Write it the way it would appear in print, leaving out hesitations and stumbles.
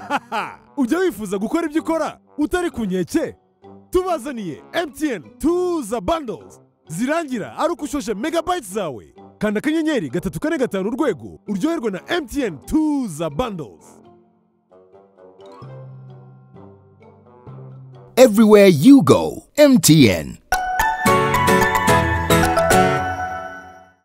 ujya wifuza gukora ibyo ukora utari ku nkeke? Tubazaniye MTN Tuuuza Bundles zirangira ari uko ushoshe megabytes zawe. Kanda akanyenyeri 345 urwego uryoherwe na MTN Tuuuza Bundles. Everywhere you go, MTN.